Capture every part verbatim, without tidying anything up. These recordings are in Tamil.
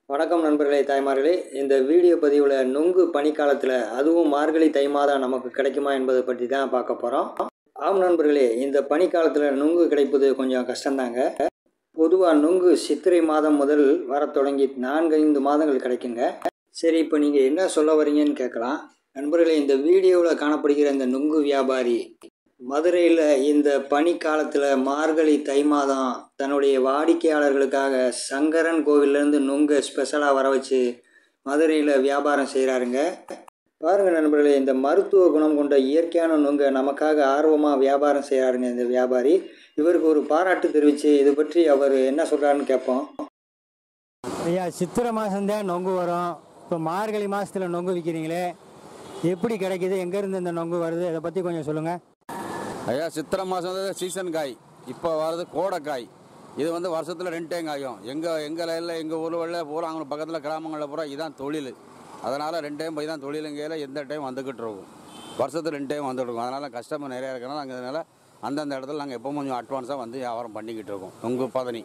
வணக்கம் நண்பர்களே, தாய்மார்களே. இந்த வீடியோ பதிவில் நுங்கு பனிக்காலத்தில் அதுவும் மார்கழி தை மாதம் நமக்கு கிடைக்குமா என்பதை பற்றி தான் பார்க்க போகிறோம். ஆம் நண்பர்களே, இந்த பனிக்காலத்தில் நுங்கு கிடைப்பது கொஞ்சம் கஷ்டம்தாங்க. பொதுவாக நுங்கு சித்திரை மாதம் முதல் வர தொடங்கி நான்கு ஐந்து மாதங்கள் கிடைக்குங்க. சரி, இப்போ நீங்கள் என்ன சொல்ல வரீங்கன்னு கேட்கலாம். நண்பர்களே, இந்த வீடியோவில் காணப்படுகிற இந்த நுங்கு வியாபாரி மதுரையில் இந்த பனிக்காலத்தில் மார்கழி தை மாதம் தன்னுடைய வாடிக்கையாளர்களுக்காக சங்கரன் கோவிலேருந்து நுங்கை ஸ்பெஷலாக வர வச்சு மதுரையில் வியாபாரம் செய்கிறாருங்க. பாருங்கள் நண்பர்களே, இந்த மருத்துவ குணம் கொண்ட இயற்கையான நுங்கை நமக்காக ஆர்வமாக வியாபாரம் செய்கிறாருங்க இந்த வியாபாரி. இவருக்கு ஒரு பாராட்டு தெரிவித்து இது பற்றி அவர் என்ன சொல்கிறாருன்னு கேட்போம். ஐயா, சித்திரை மாதம்தான் நொங்கு வரும். இப்போ மார்கழி மாதத்தில் நொங்கு விற்கிறீங்களே, எப்படி கிடைக்கிது, எங்கேருந்து இந்த நொங்கு வருது, இதை பற்றி கொஞ்சம் சொல்லுங்கள். ஐயா, சித்திரை மாதம் வந்து சீசன் காய். இப்போ வர்றது கோடைக்காய். இது வந்து வருஷத்தில் ரெண்டு டைம் காயும். எங்கள் எங்கள் லைனில் எங்கள் ஊரில் பூரா அங்கே பக்கத்தில் கிராமங்களில் பூரா இதுதான் தொழில். அதனால் ரெண்டு டைம் போய் தான் தொழிலுங்கையில் எந்த டைம் வந்துக்கிட்டு இருக்கும். வருஷத்துக்கு ரெண்டு டைம் வந்துட்டு இருக்கோம். அதனால் கஸ்டமர் நிறையா இருக்கிறனால நாங்கள் அதனால் அந்தந்த இடத்துல நாங்கள் எப்போ கொஞ்சம் அட்வான்ஸாக வந்து வியாபாரம் பண்ணிக்கிட்டு இருக்கோம். நுங்கு பதனி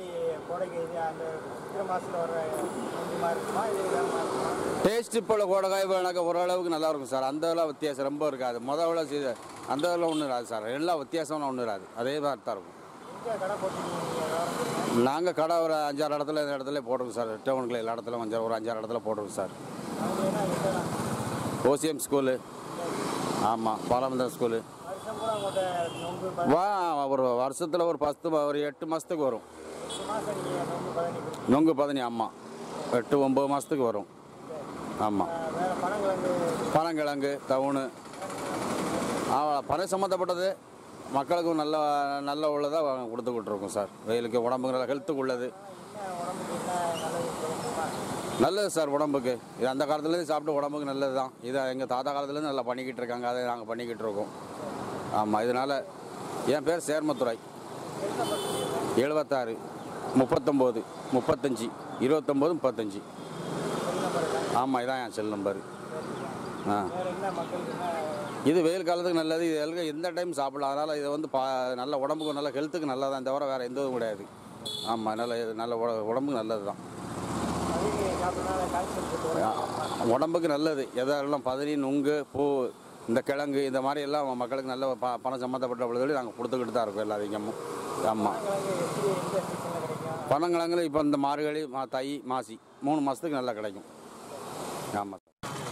டேஸ்ட் இப்போ உள்ள கோடைக்காய் வேணாக்க ஓரளவுக்கு நல்லாயிருக்கும் சார். அந்த அளவு வித்தியாசம் ரொம்ப இருக்காது. முதல்ல அந்த அளவில் ஒன்றும் இராது சார். எல்லாம் வித்தியாசம்லாம் ஒன்றும் இராது. அதே மாதிரி தான் இருக்கும். நாங்கள் கடை ஒரு அஞ்சாறு இடத்துல இந்த இடத்துல போட்டிருக்கோம் சார். டவுனுக்குள்ள எல்லா இடத்துல அஞ்சாறு ஒரு அஞ்சாறு இடத்துல போட்டிருக்கோம் சார். ஓசிஎம் ஸ்கூலு, ஆமாம், பாலமந்திரம் ஸ்கூலு. வா ஒரு வருஷத்தில் ஒரு பத்து ஒரு எட்டு மாதத்துக்கு வரும் நொங்கு பதனி. ஆமாம், எட்டு ஒம்பது மாதத்துக்கு வரும். ஆமாம், பனங்கிழங்கு, தவுணு, பனை சம்மந்தப்பட்டது மக்களுக்கு நல்ல நல்ல உள்ளதாக கொடுத்துக்கிட்டு இருக்கோம் சார். வெயிலுக்கு உடம்புக்கு நல்ல ஹெல்த்துக்கு உள்ளது நல்லது சார். உடம்புக்கு இது அந்த காலத்துலேருந்து சாப்பிட்டு உடம்புக்கு நல்லது தான். இதை எங்கள் தாத்தா காலத்துலேருந்து நல்லா பண்ணிக்கிட்டு இருக்காங்க. அதை நாங்கள் பண்ணிக்கிட்டு இருக்கோம். ஆமாம், இதனால் என் பேர் சேர்மத்துறை. எழுபத்தாறு முப்பத்தொம்போது முப்பத்தஞ்சு இருபத்தொம்போது முப்பத்தஞ்சு. ஆமாம், இதான் என் செல் நம்பர். ஆ, இது வெயில் காலத்துக்கு நல்லது. இது எல்லாம் எந்த டைம் சாப்பிடலாம். அதனால் இதை வந்து பா நல்ல உடம்புக்கு நல்ல ஹெல்த்துக்கு நல்லது தான், தவிர வேறு எந்த இதுவும் கிடையாது. ஆமாம், நல்ல நல்ல உடம்புக்கு நல்லது தான். உடம்புக்கு நல்லது. எதெல்லாம் பதனி, நுங்கு, பூ, இந்த கிழங்கு, இந்த மாதிரி எல்லாம் மக்களுக்கு நல்ல ப பணம் சம்மந்தப்பட்ட பொழுது நாங்கள் கொடுத்துக்கிட்டு தான் இருக்கோம் எல்லா அதிகமும். ஆமாம், பனங்கிழங்குல இப்போ இந்த மார்கழி மா தை மாசி மூணு மாதத்துக்கு நல்லா கிடைக்கும். ஆமாம்.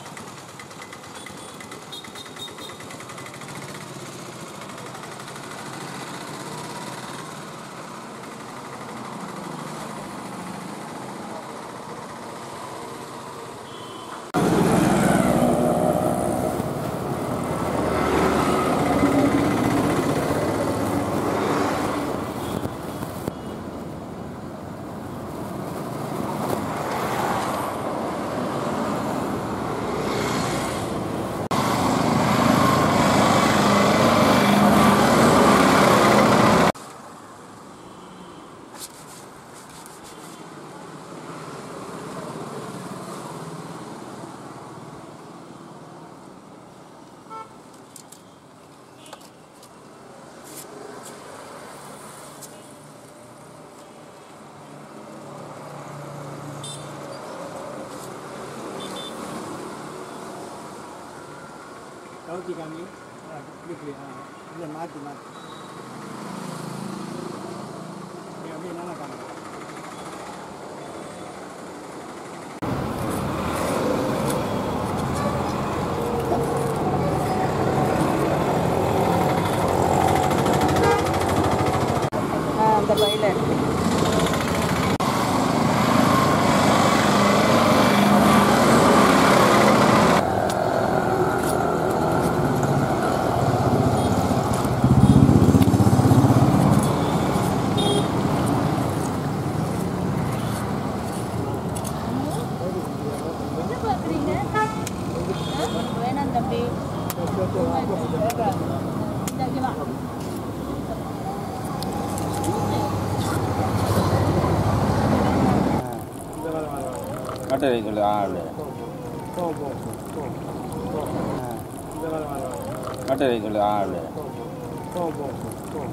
கவுத்தி காமி இப்படி இல்லை மாற்றி மாற்றி அப்படி என்னென்ன காமி. அந்த பையில வேணாம் தம்பி. கட்டை சொல்லு. ஆ, கட்டை சொல்லு. ஆ,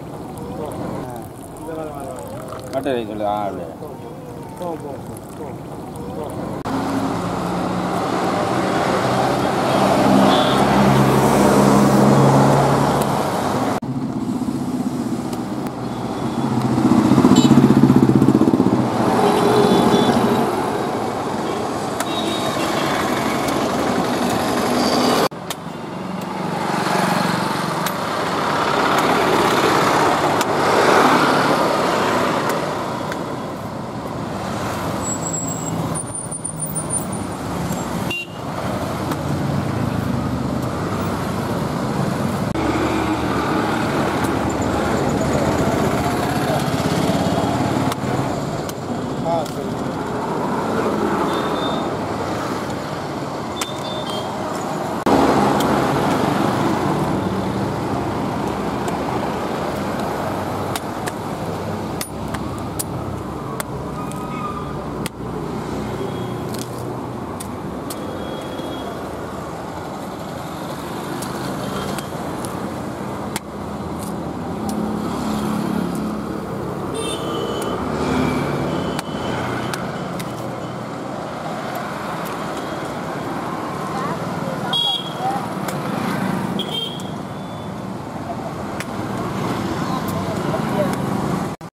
கட்டை சொல்லு. ஆ,